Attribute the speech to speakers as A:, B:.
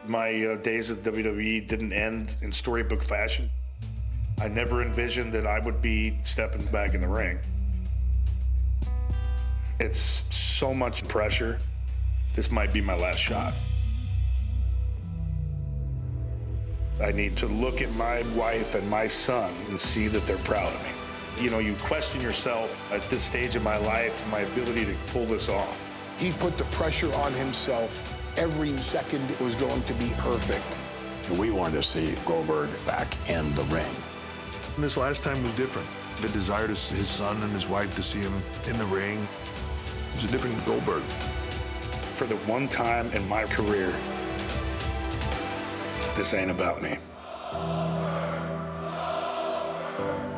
A: My days at WWE didn't end in storybook fashion. I never envisioned that I would be stepping back in the ring. It's so much pressure. This might be my last shot. I need to look at my wife and my son and see that they're proud of me. You know, you question yourself at this stage of my life, my ability to pull this off.
B: He put the pressure on himself. Every second it was going to be perfect.
C: We wanted to see Goldberg back in the ring.
D: And this last time was different. The desire to his son and his wife to see him in the ring. It was a different Goldberg.
A: For the one time in my career, this ain't about me.